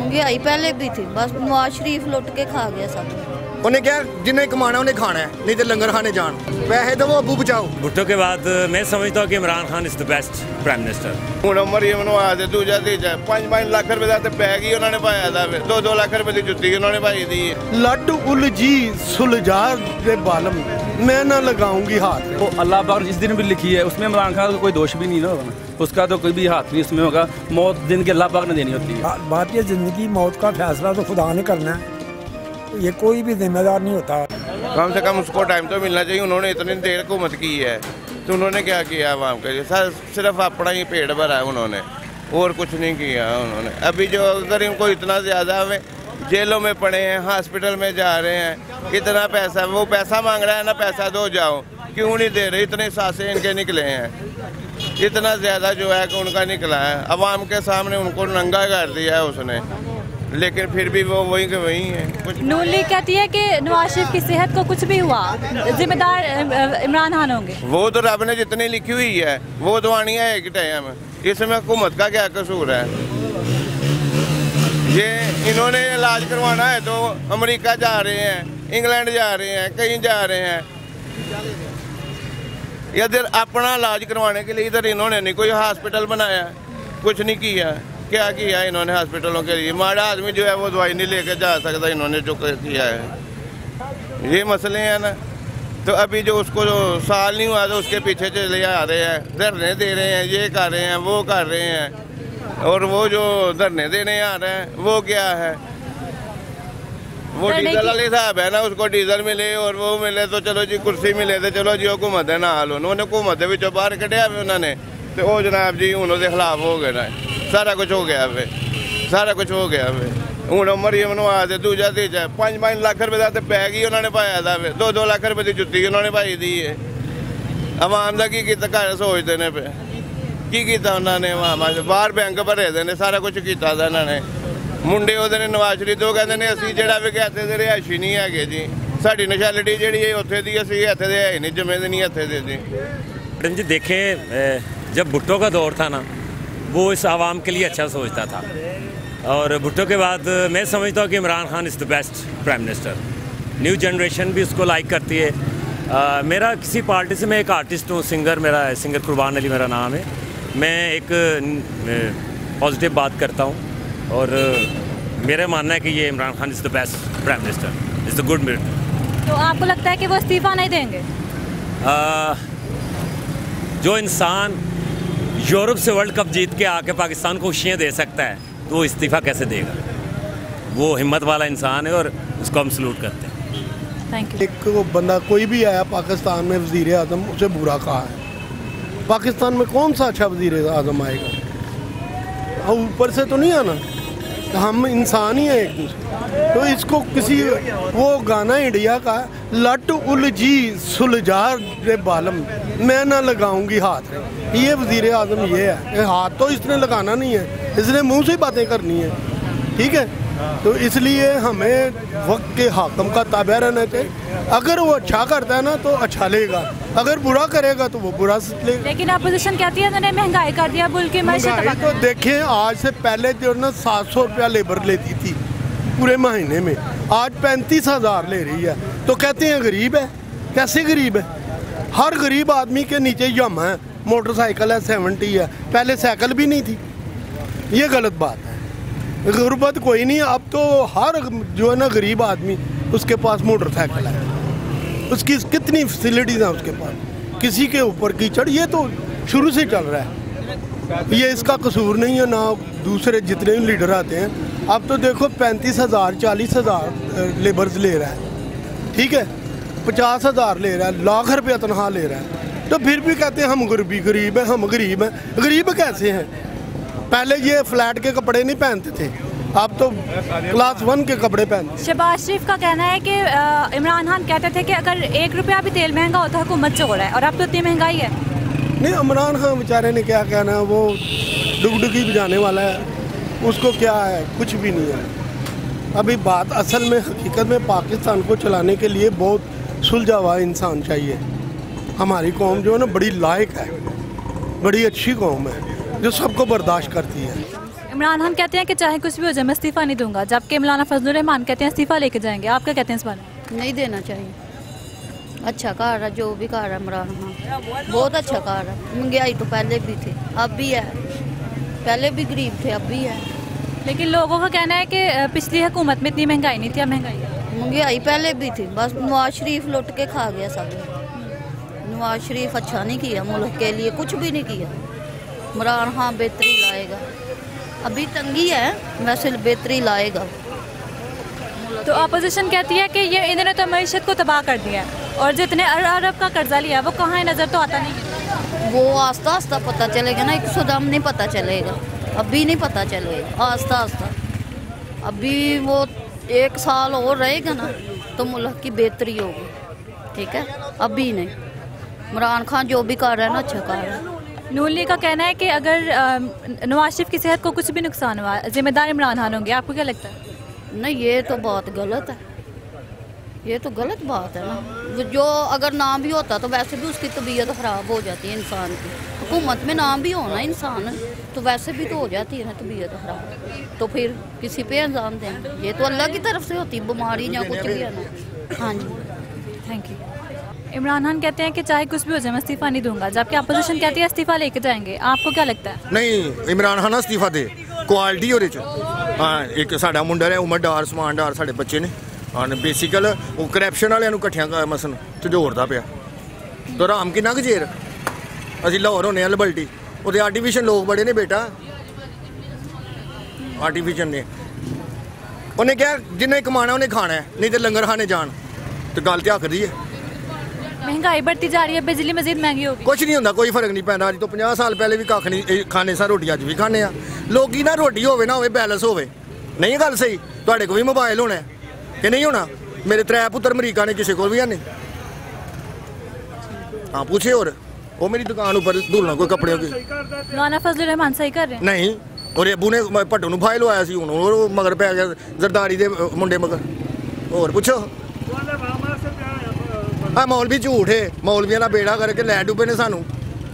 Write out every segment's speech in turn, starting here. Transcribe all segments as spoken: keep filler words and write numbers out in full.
महंगाई पहले भी थी, बस नवाज शरीफ लुट के खा गया सब। उन्हें क्या जिन्हें कमाना उन्हें खाना है, नहीं तो लंगर खाने जान। पैसे दो अबू बचाओ। भुट्टो के बाद मैं समझता हूँ कि Imran Khan is the best prime minister. ਹੁਣ ਮਰੀਮ ਨੂੰ ਆ ਦੇ ਦੂਜਾ ਤੀਜਾ ਪੰਜ ਪੰਜ ਲੱਖ ਰੁਪਏ ਦਾ ਤੇ ਬੈਗ ਹੀ ਉਹਨਾਂ ਨੇ ਪਾਇਆ ਦਾ ਵੇ ਦੋ ਦੋ ਲੱਖ ਰੁਪਏ ਦੀ ਜੁੱਤੀ ਉਹਨਾਂ ਨੇ ਪਾਈ ਦੀ ਹੈ। ਲੱਡ ਉਲਝੀ सुलझा दे बालम मैं ना लगाऊंगी हाथ। तो अल्लाह पाक जिस दिन भी लिखी है उसमें इमरान खान का कोई दोष भी नहीं ना होगा, उसका तो कोई भी हाथ नहीं उसमें होगा। मौत दिन के अल्लाह पाक ने देनी होती है। भारतीय ज़िंदगी मौत का फैसला तो खुदा ने करना है, ये कोई भी जिम्मेदार नहीं होता। कम से कम उसको टाइम तो मिलना चाहिए। उन्होंने इतनी देर हुकूमत की है तो उन्होंने क्या किया आवाम के लिए? सर सिर्फ अपना ही पेट भरा है उन्होंने, और कुछ नहीं किया उन्होंने। अभी जो अगर इनको इतना ज़्यादा हमें जेलों में पड़े हैं, हॉस्पिटल में जा रहे हैं, इतना पैसा वो पैसा मांग रहा है ना, पैसा दो जाओ, क्यों नहीं दे रहे? इतने सांसें इनके निकले हैं, इतना ज़्यादा जो है कि उनका निकला है। अवाम के सामने उनको नंगा कर दिया है उसने, लेकिन फिर भी वो वही के वही है। नून लीग कहती है कि नवाज शरीफ की सेहत को कुछ भी हुआ जिम्मेदार इमरान खान होंगे। वो तो रब ने जितनी लिखी हुई है वो दवानी है एक टाइम, इसमें हुकूमत का क्या कसूर है? ये इन्होंने इलाज करवाना है तो अमेरिका जा रहे हैं, इंग्लैंड जा रहे हैं, कहीं जा रहे हैं। इधर अपना इलाज करवाने के लिए इधर इन्होंने नहीं कोई हॉस्पिटल बनाया, कुछ नहीं किया। क्या किया इन्होंने हॉस्पिटलों के लिए? माड़ा आदमी जो है वो दवाई नहीं लेके जा सकता, इन्होंने जो किया है। ये मसले हैं ना, तो अभी जो उसको जो साल नहीं हुआ तो उसके पीछे चले आ रहे हैं, धरने दे रहे हैं, ये कर रहे हैं, वो कर रहे हैं। और वो जो धरने देने आ रहे हैं वो क्या है? वो डीजल वाले साहब है ना, उसको डीजल मिले और वो मिले तो चलो जी, कुर्सी मिले तो चलो जी हुकूमत है ना हाल। उन्होंने हुकूमत भी बाहर कढ़िया उन्होंने तो वो जनाब जी उन्होंने खिलाफ हो गए ना, सारा कुछ हो गया वे, सारा कुछ हो गया वे। ਹੁਣ ਮਰੀਮ ਨੂੰ ਆ ਦੇ ਦੂਜਾ ਤੀਜਾ ਪੰਜ ਪੰਜ ਲੱਖ ਰੁਪਏ ਦਾ ਤੇ ਬੈਗ ਹੀ ਉਹਨਾਂ ਨੇ ਪਾਇਆ ਦਾ ਵੇ ਦੋ ਦੋ ਲੱਖ ਰੁਪਏ ਦੀ ਜੁੱਤੀ ਉਹਨਾਂ ਨੇ ਪਾਈ ਦੀ ਹੈ। ਆਵਾਮ ਦਾ ਕੀ ਕੀਤਾ ਘਰ ਸੋਚਦੇ ਨੇ ਪਏ, ਕੀ ਕੀਤਾ ਉਹਨਾਂ ਨੇ? ਆਵਾਮ ਬਾਹਰ ਬੈਂਕ ਭਰੇ ਦੇ ਨੇ, ਸਾਰਾ ਕੁਝ ਕੀਤਾ ਦਾ ਇਹਨਾਂ ਨੇ। ਮੁੰਡੇ ਉਹਦੇ ਨੇ ਨਵਾਜ਼ ਸ਼ਰੀਫ ਤੋਂ ਕਹਿੰਦੇ ਨੇ ਅਸੀਂ ਜਿਹੜਾ ਵੀ ਇੱਥੇ ਦੇ ਰਿਹਾਇਸ਼ੀ ਨਹੀਂ ਹੈਗੇ ਜੀ, ਸਾਡੀ ਨਸ਼ੈਲਟੀ ਜਿਹੜੀ ਹੈ ਉੱਥੇ ਦੀ, ਅਸੀਂ ਇੱਥੇ ਦੇ ਹੈ ਨਹੀਂ, ਜਮੇ ਦੇ ਨਹੀਂ ਇੱਥੇ ਦੇ ਜੀ। जी देखें, जब भुट्टो का दौर था ना, वो इस आवाम के लिए अच्छा सोचता था, और भुट्टो के बाद मैं समझता हूँ कि Imran Khan is the best prime minister. New generation भी उसको लाइक करती है। आ, मेरा किसी पार्टी से, मैं एक आर्टिस्ट हूँ, सिंगर, मेरा सिंगर कुर्बान अली मेरा नाम है। मैं एक पॉजिटिव बात करता हूँ और मेरा मानना है कि ये Imran Khan is the best prime minister, is the good minister. तो आपको लगता है कि वो इस्तीफ़ा नहीं देंगे? आ, जो इंसान यूरोप से वर्ल्ड कप जीत के आके पाकिस्तान को खुशियाँ दे सकता है तो वो इस्तीफ़ा कैसे देगा? वो हिम्मत वाला इंसान है और उसको हम सलूट करते हैं। Thank you. एक बंदा कोई भी आया पाकिस्तान में वज़ीर आज़म, उसे बुरा कहा है। पाकिस्तान में कौन सा अच्छा वज़ीर आज़म आएगा? और ऊपर से तो नहीं आना, हम इंसान ही हैं एक दूसरे। तो इसको किसी वो गाना इंडिया का लट उलझी सुलझा दे बालम मैं ना लगाऊंगी हाथ, ये वज़ीर आज़म ये है। हाथ तो इसने लगाना नहीं है, इसने मुंह से बातें करनी है, ठीक है? तो इसलिए हमें वक्त के हाकम का ताबा रहना चाहिए। अगर वो अच्छा करता है ना तो अच्छा लेगा, अगर बुरा करेगा तो वो बुरा लेगा। लेकिन अपोजिशन कहती है उन्होंने महंगाई कर दिया, बुल की महंगाई तो देखें, आज से पहले जो ना सात सौ रुपया लेबर लेती थी पूरे महीने में, आज पैंतीस हज़ार ले रही है। तो कहते हैं गरीब है, कैसे गरीब है? हर गरीब आदमी के नीचे यम है, मोटरसाइकिल है, सेवेंटी है, पहले साइकिल भी नहीं थी। ये गलत बात है, गुर्बत कोई नहीं। अब तो हर जो है ना गरीब आदमी उसके पास मोटरसाइकिल है, उसकी कितनी फैसिलिटीज़ हैं उसके पास, किसी के ऊपर कीचड़, ये तो शुरू से चल रहा है। ये इसका कसूर नहीं है ना, दूसरे जितने भी लीडर आते हैं। अब तो देखो पैंतीस हज़ार चालीस हज़ार लेबर्स ले रहा है, ठीक है, पचास हज़ार ले रहा है, लाख रुपया तनख्वाह ले रहा है, तो फिर भी कहते हैं हम गरीबी गरीब हैं, हम गरीब हैं। गरीब कैसे हैं? पहले ये फ्लैट के कपड़े नहीं पहनते थे, अब तो क्लास वन के कपड़े पहनते। शहबाज शरीफ का कहना है कि इमरान खान कहते थे कि अगर एक रुपया भी तेल महंगा होता है हुकूमत चोर है, और अब तो इतनी महंगाई है। नहीं, इमरान खान बेचारे ने क्या कहना, वो डुगडुगी बजाने वाला है, उसको क्या है, कुछ भी नहीं है। अभी बात असल में हकीकत में पाकिस्तान को चलाने के लिए बहुत सुलझा हुआ इंसान चाहिए। हमारी कौम जो है ना बड़ी लायक है, बड़ी अच्छी कौम है जो सबको बर्दाश्त करती है। इमरान खान कहते हैं कि चाहे कुछ भी हो जाए मैं इस्तीफ़ा नहीं दूंगा, जबकि मौलाना फजलुर रहमान कहते हैं इस्तीफ़ा लेके जाएंगे। आप क्या कहते हैं इस बारे में? नहीं देना चाहिए। अच्छा कर रहा, जो भी कर रहा है इमरान खान बहुत अच्छा कर रहा है। महंगाई तो पहले भी थी, अब भी है, पहले भी गरीब थे, अब भी है। लेकिन लोगों का कहना है कि पिछली हुकूमत में इतनी महंगाई नहीं थी, अब महंगाई है। महंगाई पहले भी थी, बस नवाज शरीफ लुट के खा गया सब। नवाज शरीफ अच्छा नहीं किया मुल्क के लिए, कुछ भी नहीं किया। इमरान खान बेहतरी लाएगा, अभी तंगी है, वैसे बेहतरी लाएगा। तो अपोजिशन कहती है कि ये इन्होंने तो मईशत को तबाह कर दिया है, और जितने अरब का कर्जा लिया वो कहाँ है, नज़र तो आता नहीं है। वो आस्ता आस्ता पता चलेगा ना, एक सदम नहीं पता चलेगा, अभी नहीं पता चलेगा, आस्ता आस्ता। अभी वो एक साल और रहेगा ना तो मुल्क की बेहतरी होगी, ठीक है, अभी नहीं। इमरान खान जो भी कर रहा है ना अच्छा कर रहा है। नून लीग का कहना है कि अगर नवाज शरीफ की सेहत को कुछ भी नुकसान हुआ जिम्मेदार इमरान खान होंगे। आपको क्या लगता है? नहीं, ये तो बात गलत है, ये तो गलत बात है ना। जो अगर ना भी होता तो वैसे भी उसकी तबीयत ख़राब हो जाती है इंसान की। हुकूमत में ना भी होना इंसान तो वैसे भी तो हो जाती है ना तबीयत ख़राब, तो फिर किसी पे इल्ज़ाम दें? ये तो अल्लाह की तरफ से होती है बीमारी या कुछ भी है ना। हाँ जी, थैंक यू। इमरान खान कहते हैं कि चाहे कुछ भी हो जाए मैं इस्तीफ़ा नहीं दूंगा, जबकि अपोजिशन कहती है इस्तीफ़ा लेके जाएंगे। आपको क्या लगता है? नहीं, इमरान खान इस्तीफा दे, क्वालिटी ਉਹਦੇ ਚ। हाँ, एक साडा मुंडा है उमरदार समानदार साडे बच्चे ने, हाँ बेसिकल वो करप्शन वाਲਿਆਂ ਨੂੰ ਇਕੱਠਿਆਂ ਮਸਨ ਝੋੜਦਾ ਪਿਆ। तो राम किन्ना ਕੁ ਚੇਰ ਅਸੀਂ ਲਾਹੌਰ ਹੋਣੇ ਆ ਲਬਲਟੀ, ਉਹਦੇ ਆਰਟੀਫੀਸ਼ੀਅਲ ਲੋਕ ਬੜੇ ਨੇ ਬੇਟਾ, ਆਰਟੀਫੀਸ਼ੀਅਲ ਨੇ। ਉਹਨੇ ਕਿਹਾ ਜਿੰਨੇ ਕਮਾਣਾ ਉਹਨੇ ਖਾਣਾ ਹੈ, ਨਹੀਂ ਤੇ ਲੰਗਰ ਖਾਣੇ ਜਾਣ। ਤੇ ਗੱਲ ਤੇ ਆਖਦੀ ਹੈ। महंगाई बढ़ती जा रही है, बिजली मजीद महंगी होगी। कुछ नहीं होता, कोई फर्क नहीं पैंदा। अज तो पचास साल पहले भी कख नहीं खाने सा रोटी, अज भी खाने आ लोग ना। रोटी होवे ना होवे, बैलेंस होवे, नहीं गल सही। तुहाडे कोल भी मोबाइल होना कि नहीं होना? मेरे त्रै पुत्र अमरीका ने, किसी को भी है नहीं। हाँ पूछे, और वो मेरी दुकान ऊपर धुलना कोई कपड़े की। मौलाना फजलुर रहमान सही कर रहे हैं? नहीं, और अबू ने भट्टो नूं फाइल लवाया सी, हुण मगर पै गया जरदारी दे मुंडे मगर। और पुछो, हाँ मौलवी झूठ है, मौलवियों का बेड़ा करके लै डुबे ने सानू।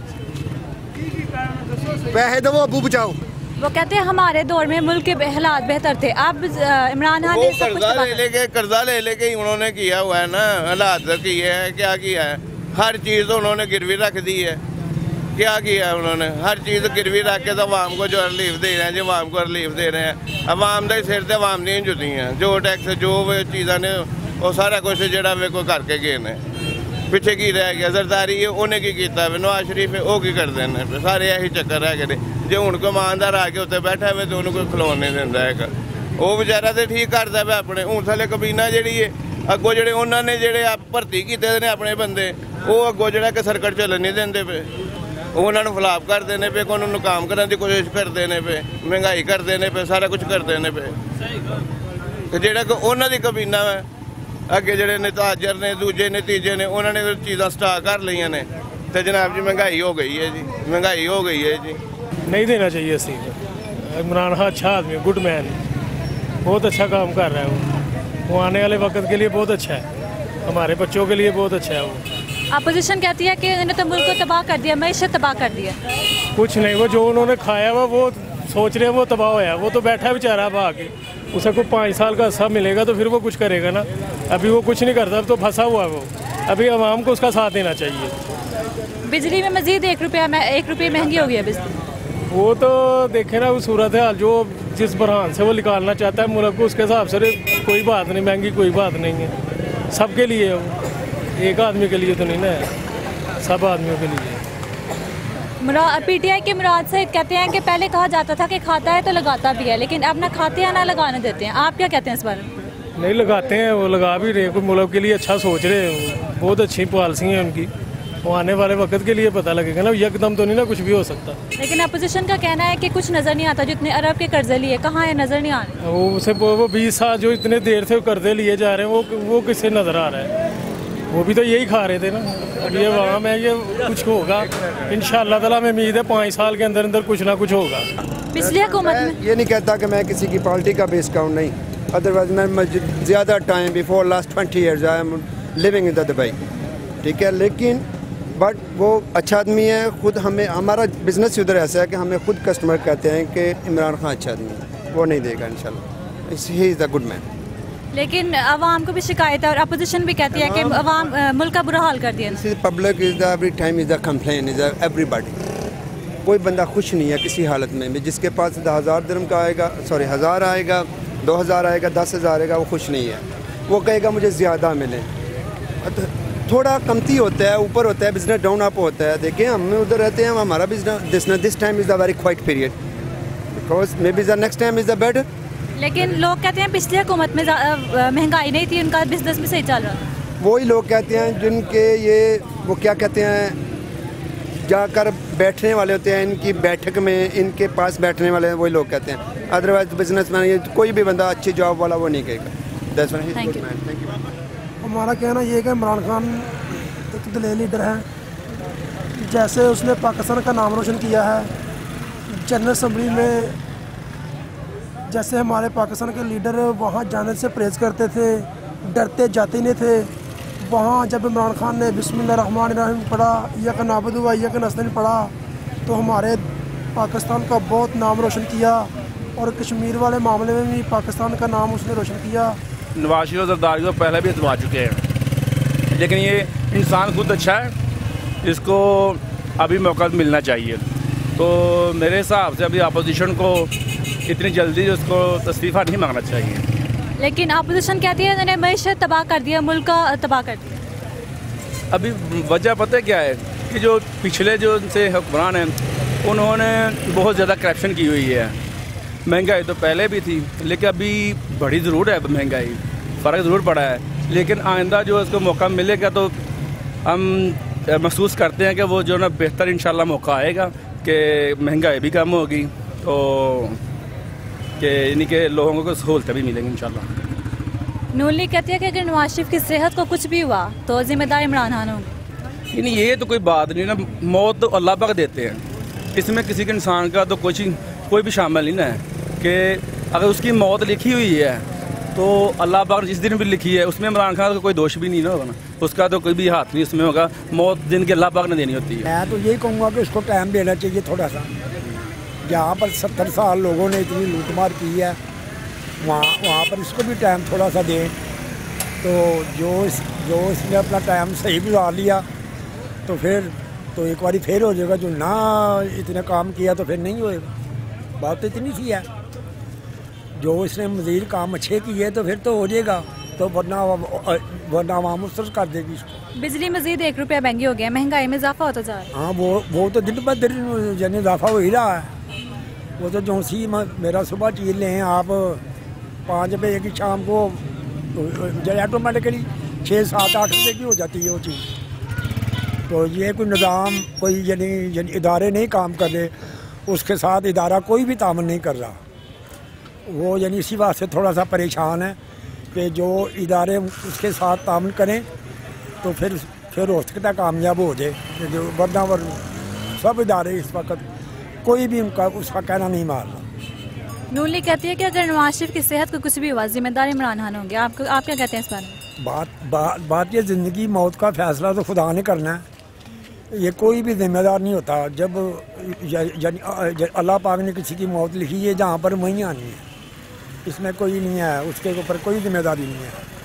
पैसे दो, अबू बचाओ। वो कहते हैं हमारे दौर में मुल्क के हालात बेहतर थे, अब इमरान खान ने सब कुछ कर्जा ले लेके कर्जा ले लेके उन्होंने किया हुआ है ना, हालात किए हैं, क्या किया है? हर चीज़ तो उन्होंने गिरवी रख दी है। क्या किया है उन्होंने? हर चीज़ गिरवी रख के तो अवाम को जो रिलीफ दे रहे हैं, जो अवाम को रिलीफ दे रहे हैं, अवाम के सिर से अवाम नहीं जुटी हैं। जो टैक्स जो चीज़ा ने वो सारा कुछ जो वे को करके गए ने। पिछे की रह गया? जरदारी है, उन्हें की किया? नवाज शरीफ है, वो की करते हैं? सारे यही चक्कर है कि जो हूँ कोई ईमानदार आके उत्ते बैठा हुए तो उन्होंने कोई खलोन नहीं देता है। वो बेचारा तो ठीक करता है अपने। हूँ साले कबीना जी है अगों जो उन्होंने जोड़े भर्ती किए ने अपने बंदे, वो अगों जो सर्कट चलन नहीं देंगे पे, उन्होंने खिलाफ करते हैं पे, उन्होंने काम करने की कोशिश करते हैं पे, महंगाई करते हैं पे, सारा कुछ करते हैं पे। जो उन्होंने कबीना है अगे जोड़े ने ताजर ने, दूजे ने, तीजे ने, उन्होंने चीज़ा स्टाक कर ली ने, तो जनाब जी महंगाई हो गई है जी, महंगाई हो गई है जी। नहीं देना चाहिए इस्तीफा। इमरान खान अच्छा आदमी है, गुड मैन, बहुत अच्छा काम कर रहा है वो वो आने वाले वक्त के लिए बहुत अच्छा है, हमारे बच्चों के लिए बहुत अच्छा है वो। अपोजिशन कहती है कि इन्होंने तो मुल्क को तबाह कर दिया, मैशत तबाह कर दिया। कुछ नहीं, वो जो उन्होंने खाया हुआ वो सोच रहे हैं वो तबाह होया, वो तो बैठा बेचारा भाग के, उसे को पाँच साल का हिस्सा मिलेगा तो फिर वो कुछ करेगा ना। अभी वो कुछ नहीं करता, अब तो फंसा हुआ है वो। अभी आवाम को उसका साथ देना चाहिए। बिजली में मजीद एक रुपया एक रुपये महंगी हो गई है बिजली। वो तो देखे ना, वो सूरत हाल जो जिस बरहान से वो निकालना चाहता है मुल्क को, उसके हिसाब से कोई बात नहीं, महंगी कोई बात नहीं है, सबके लिए है वो, एक आदमी के लिए तो नहीं ना, सब आदमियों के लिए। पीटीआई के मुराद से कहते हैं कि पहले कहा जाता था कि खाता है तो लगाता भी है, लेकिन अब ना खाते हैं ना लगाने देते हैं। आप क्या कहते हैं इस बारे में? नहीं लगाते हैं, वो लगा भी रहे, कोई मुल्क के लिए अच्छा सोच रहे हैं, बहुत अच्छी पॉलिसी है उनकी, वो आने वाले वक्त के लिए पता लगेगा ना, यकदम तो नहीं ना कुछ भी हो सकता। लेकिन अपोजिशन का कहना है कि कुछ नज़र नहीं आता, जितने अरब के कर्जे लिए कहाँ है, नज़र नहीं आ रहे। वो उसे वो बीस साल जो इतने देर से कर्जे लिए जा रहे हैं वो वो किससे नज़र आ रहा है? वो भी तो यही खा रहे थे ना। अब ये अवाम है, ये कुछ होगा इंशाअल्लाह ताला, में उम्मीद है पाँच साल के अंदर अंदर कुछ ना कुछ होगा। पिछली हुकूमत में ये नहीं कहता कि मैं किसी की पार्टी का बेस काउंट नहीं, अदरवाइज मैं ज़्यादा time before last twenty years I am living in the Dubai, ठीक है। लेकिन बट वो अच्छा आदमी है। खुद हमें हमारा बिजनेस उधर ऐसा है कि हमें खुद कस्टमर कहते हैं कि इमरान खान अच्छा आदमी है, वो नहीं देगा इंशाल्लाह। He is the good man. लेकिन अवाम को भी शिकायत है और अपोजिशन भी कहती है कि अवाम मुल्क का बुरा हाल कर दिया। Public is the every time is the complain is everybody. कोई बंदा खुश नहीं है किसी हालत में भी। जिसके पास हज़ार दिरहम का आएगा, सॉरी हज़ार आएगा, दो हज़ार आएगा, दस हज़ार आएगा, वो खुश नहीं है। वो कहेगा मुझे ज़्यादा मिले। थोड़ा कमती होता है, ऊपर होता है, बिजनेस डाउन अप होता है। देखिए हम उधर रहते हैं, हमारा business this time is the very quite period because may be the next time is the better. लेकिन लोग कहते हैं पिछली हुकूमत में महंगाई नहीं थी, उनका बिजनेस भी सही चल रहा था। वही लोग कहते हैं जिनके ये वो क्या कहते हैं जाकर बैठने वाले होते हैं, इनकी बैठक में इनके पास बैठने वाले हैं, वही लोग कहते हैं। अदरवाइज बिजनेस मैन ये कोई भी बंदा अच्छी जॉब वाला वो नहीं कहेगा। That's why he is good man. Thank you. हमारा कहना ये है कि इमरान खान एक दलेर लीडर है। जैसे उसने पाकिस्तान का नाम रोशन किया है जनरल असम्बली में, जैसे हमारे पाकिस्तान के लीडर वहाँ जाने से परहेज करते थे, डरते जाते नहीं थे। वहाँ जब इमरान खान ने बिस्मिल्लाहिर्रहमानिर्रहीम पढ़ा, यक नाबुदु व यक नस्तईन पढ़ा, तो हमारे पाकिस्तान का बहुत नाम रोशन किया और कश्मीर वाले मामले में भी पाकिस्तान का नाम उसने रोशन किया। नवाज शरीफ जरदारी को पहले भी इतवा चुके हैं, लेकिन ये इंसान खुद अच्छा है, इसको अभी मौका मिलना चाहिए। तो मेरे हिसाब से अभी अपोजिशन को इतनी जल्दी उसको इस्तीफ़ा नहीं मांगना चाहिए। लेकिन अपोजिशन कहती है इन्होंने मईशत तबाह कर दिया, मुल्क का तबाह कर दिया। अभी वजह पता है क्या है कि जो पिछले जो उनसे हुक्मरान हैं उन्होंने बहुत ज़्यादा करप्शन की हुई है। महंगाई तो पहले भी थी, लेकिन अभी बड़ी ज़रूर है महंगाई, फ़र्क ज़रूर पड़ा है। लेकिन आइंदा जो उसको मौका मिलेगा तो हम महसूस करते हैं कि वो जो ना बेहतर इंशाल्लाह मौका आएगा कि महंगाई भी कम होगी, तो कि यानी कि लोगों को सहूलतें भी मिलेंगी इंशाल्लाह। नून लीग कहती है कि अगर नवाज शरीफ की सेहत को कुछ भी हुआ तो जिम्मेदार इमरान खान होंगे। यानी ये तो कोई बात नहीं ना, मौत तो अल्लाह पाक देते हैं, इसमें किसी के इंसान का तो कुछ कोई भी शामिल नहीं ना है कि अगर उसकी मौत लिखी हुई है तो अल्लाह पाक जिस दिन भी लिखी है उसमें इमरान खान का कोई दोष भी नहीं ना होगा ना, उसका तो कोई भी हाथ नहीं उसमें होगा। मौत दिन के अल्लाह पाक ने देनी होती है। मैं तो यही कहूँगा कि उसको टाइम देना चाहिए थोड़ा सा। जहाँ पर सत्तर साल लोगों ने इतनी लूटमार की है, वहाँ वहाँ पर इसको भी टाइम थोड़ा सा दें। तो जो इस जो इसने अपना टाइम सही गुजार लिया तो फिर तो एक बारी फिर हो जाएगा, जो ना इतने काम किया तो फिर नहीं होएगा। बात तो इतनी सी है, जो इसने मज़ीद काम अच्छे किए तो फिर तो हो जाएगा, तो वरना वरना आवाम उसर कर देगी इसको। बिजली मज़ीद एक रुपया महंगी हो गया, महंगाई में इजाफा होता जा रहा है। हाँ वो वो तो दिन ब दिन यानी इजाफा हो ही रहा है। वो तो जो सी मेरा सुबह चीज लें आप पाँच रुपये की शाम को जो ऑटोमेटिकली छः सात आठ रुपये की हो जाती है वो चीज़। तो ये कोई निज़ाम कोई यानी यानी इदारे नहीं काम कर रहे, उसके साथ इदारा कोई भी तामन नहीं कर रहा। वो यानी इसी बात से थोड़ा सा परेशान है कि जो इदारे उसके साथ तामन करें तो फिर फिर हो सकता कामयाब हो जाए, जो वरना वर सब इदारे इस वक्त कोई भी उनका उसका कहना नहीं मार रहा। नून लीग कहती है कि अगर नवाज शरीफ की सेहत को कुछ भी हुआ जिम्मेदार इमरान खान होंगे। आप आप क्या कहते हैं इस बारे में? बात बात बात ये ज़िंदगी मौत का फैसला तो खुदा ने करना है, ये कोई भी जिम्मेदार नहीं होता। जब यानी अल्लाह पाक ने किसी की मौत लिखी है जहाँ पर वहीं आनी है, इसमें कोई नहीं है, उसके ऊपर कोई जिम्मेदारी नहीं है।